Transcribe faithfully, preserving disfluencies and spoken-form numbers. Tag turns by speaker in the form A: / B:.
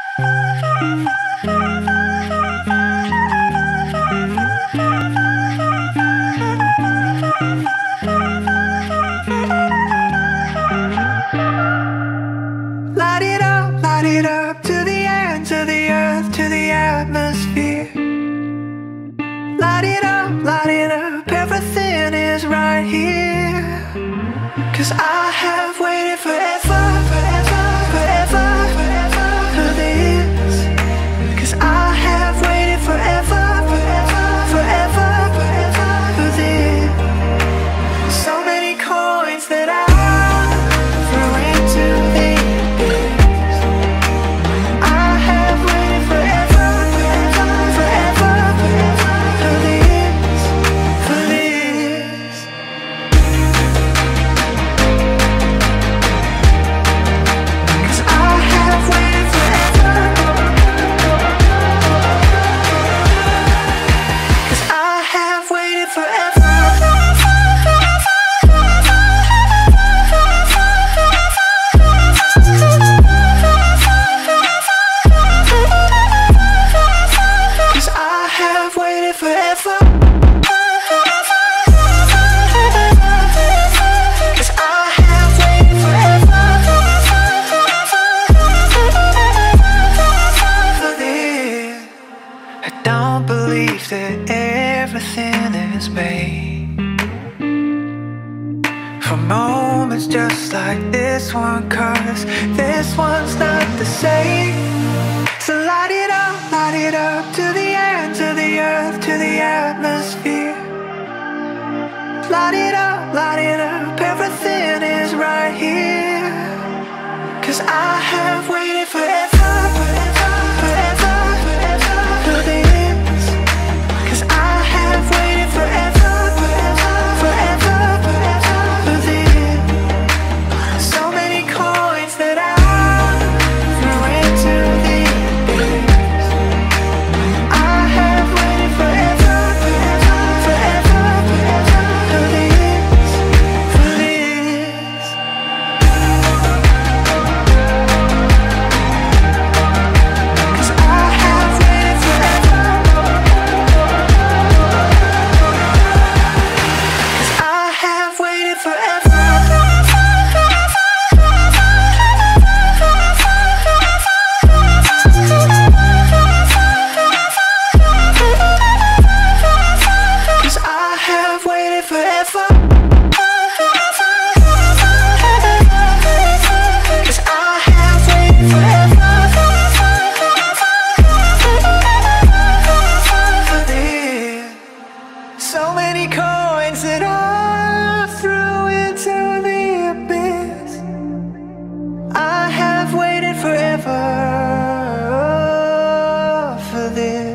A: Light it up, light it up to the ends of the earth, to the atmosphere. Light it up, light it up, everything is right here. Cause I have waited forever, forever, forever, forever for this. Cause I have waited forever, forever, forever, forever for this. So many coins that I threw into the abyss. I have waited forever, forever, forever, forever for this, for this. Cause I have waited forever. Cause I have waited forever. Cause I have waited forever. Cause I have waited forever for this. I don't believe that everything is made for moments just like this one, cause this one's not the same. So light it up, light it up to the ends of the earth, to the atmosphere. Light it up, light it up, everything is right here. Cause I have waited forever, forever, forever, forever for this. Cause I have waited forever, forever, forever, forever for this. So many coins that I threw into the abyss. I have waited forever, forever, forever, forever for this, for this. Cause I have waited forever. Cause I have waited forever. Cause I have waited forever. Cause I have waited forever for this. So many coins that I threw into the abyss. I have waited forever for this.